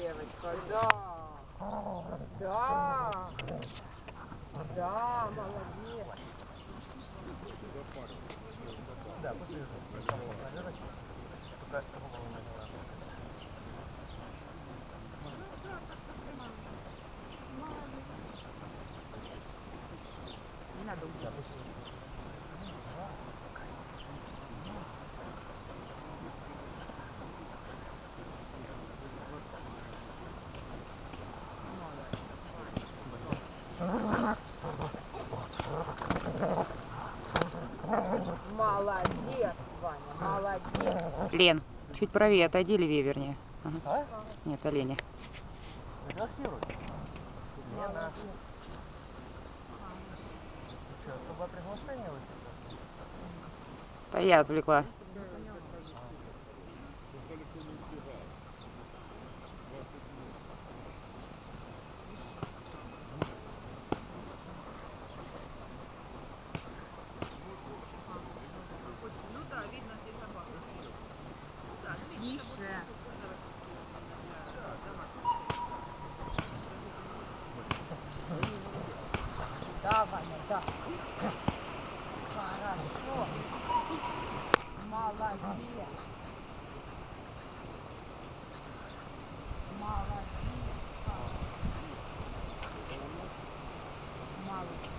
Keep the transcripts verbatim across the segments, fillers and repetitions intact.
Леночка, да. Да. Да, молодец. Да, после наверное, только голову надела. Не надо Да, пусть. Молодец, Ваня, молодец. Лен, чуть правее отойди, левее вернее. Ага. А? Нет, оленя. Релаксируй. Лена. Что, особое приглашение у тебя? Да я отвлекла. Тише. Да, Ваня, да. Хорошо. Молодец. Молодец. Молодец.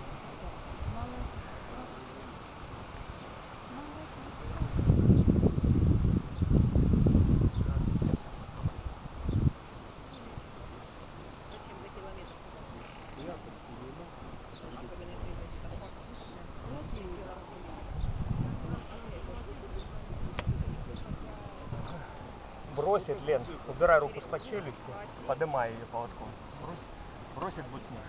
Бросит, Лен, убирай руку с-под челюсти, поднимай ее поводком. Бросит, будь смех.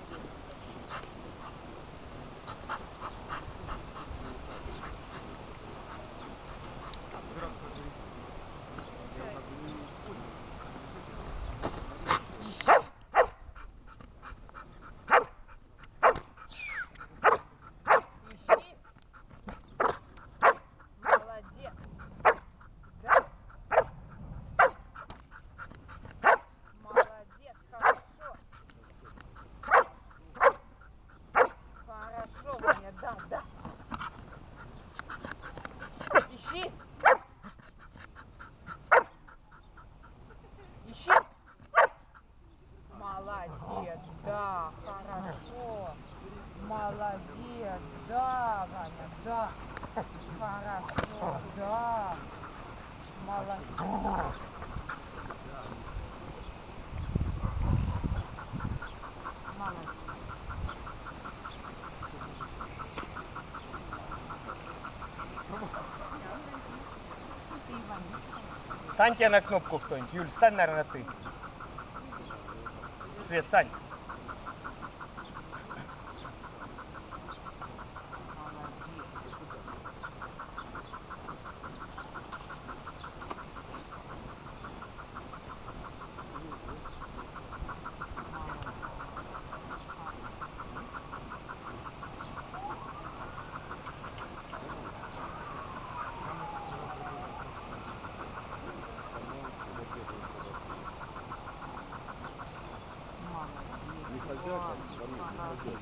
Хорошо, Ваня, да, да. Ищи. Ищи. Молодец, да, хорошо. Молодец, да, Ваня, да. Хорошо, да. Молодец. Молодец. Встаньте на кнопку кто-нибудь. Юль, встань, наверное, ты. Свет, Сань. Не хотят, там, не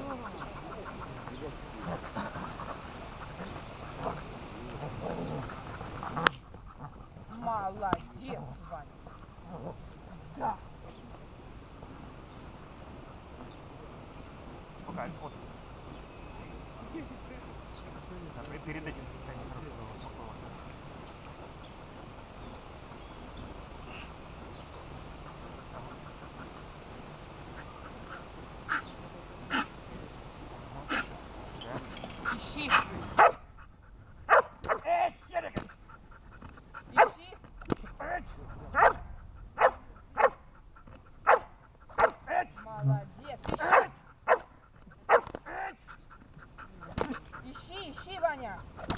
Молодец, Ваня. Да. Пока, вот. Да, перед этим состоянием хорошо успокоилась. Ищи. Ищи. Молодец. Ищи. Ищи, ищи, Ваня.